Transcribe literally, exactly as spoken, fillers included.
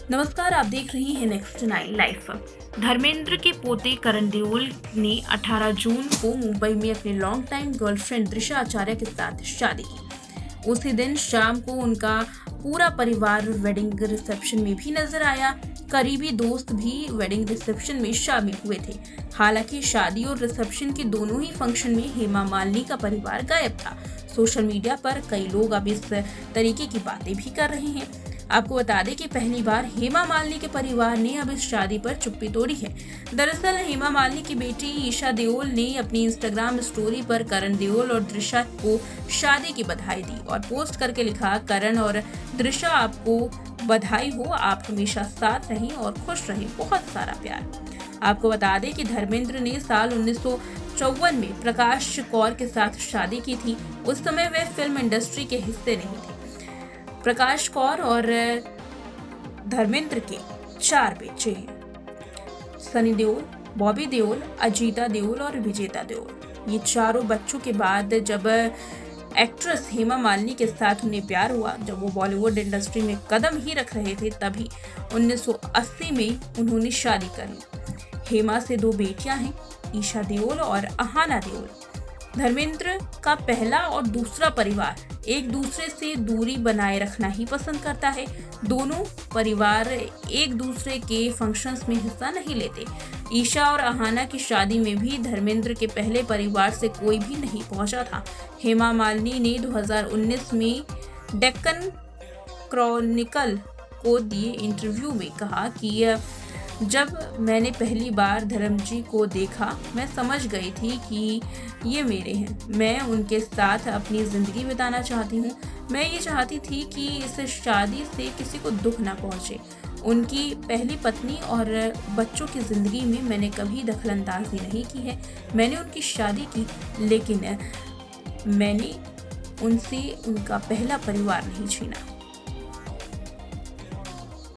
नमस्कार, आप देख रही हैं नेक्स्ट नाइन लाइफ। धर्मेंद्र के पोते करण देओल ने अठारह जून को मुंबई में अपने long time girlfriend Drisha Acharya के साथ शादी की। उसी दिन शाम को उनका पूरा परिवार वेडिंग रिसेप्शन में भी नजर आया। करीबी दोस्त भी वेडिंग रिसेप्शन में शामिल हुए थे। हालांकि शादी और रिसेप्शन के दोनों ही फंक्शन में हेमा मालिनी का परिवार गायब था। सोशल मीडिया पर कई लोग अब इस तरीके की बातें भी कर रहे हैं। आपको बता दें कि पहली बार हेमा मालिनी के परिवार ने अब इस शादी पर चुप्पी तोड़ी है। दरअसल हेमा मालिनी की बेटी ईशा देओल ने अपनी इंस्टाग्राम स्टोरी पर करण देओल और दृशा को शादी की बधाई दी और पोस्ट करके लिखा, करण और दृशा आपको बधाई हो, आप हमेशा साथ रहें और खुश रहें, बहुत सारा प्यार। आपको बता दें कि धर्मेंद्र ने साल उन्नीस सौ चौवन में प्रकाश कौर के साथ शादी की थी। उस समय वे फिल्म इंडस्ट्री के हिस्से नहीं थे। प्रकाश कौर और धर्मेंद्र के चार बच्चे हैं, सनी देओल, बॉबी देओल, अजीता देओल और विजेता देओल। ये चारों बच्चों के बाद जब एक्ट्रेस हेमा मालिनी के साथ उन्हें प्यार हुआ, जब वो बॉलीवुड इंडस्ट्री में कदम ही रख रहे थे, तभी उन्नीस सौ अस्सी में उन्होंने शादी कर ली। हेमा से दो बेटियां हैं, ईशा देओल और अहाना देओल। धर्मेंद्र का पहला और दूसरा परिवार एक दूसरे से दूरी बनाए रखना ही पसंद करता है। दोनों परिवार एक दूसरे के फंक्शंस में हिस्सा नहीं लेते। ईशा और अहाना की शादी में भी धर्मेंद्र के पहले परिवार से कोई भी नहीं पहुंचा था। हेमा मालिनी ने दो हज़ार उन्नीस में डेक्कन क्रॉनिकल को दिए इंटरव्यू में कहा कि जब मैंने पहली बार धर्म जी को देखा, मैं समझ गई थी कि ये मेरे हैं। मैं उनके साथ अपनी ज़िंदगी बिताना चाहती हूँ। मैं ये चाहती थी कि इस शादी से किसी को दुख ना पहुँचे। उनकी पहली पत्नी और बच्चों की ज़िंदगी में मैंने कभी दखलंदाजी नहीं की है। मैंने उनकी शादी की, लेकिन मैंने उनसे उनका पहला परिवार नहीं छीना।